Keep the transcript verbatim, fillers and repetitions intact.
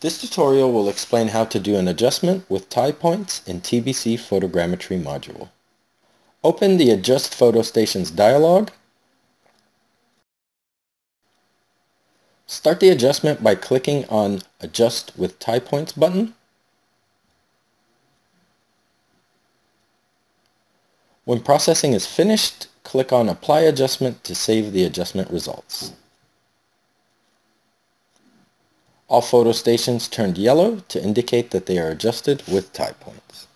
This tutorial will explain how to do an adjustment with tie points in T B C photogrammetry module. Open the Adjust Photo Stations dialog. Start the adjustment by clicking on Adjust with Tie Points button. When processing is finished, click on Apply Adjustment to save the adjustment results. All photo stations turned yellow to indicate that they are adjusted with tie points.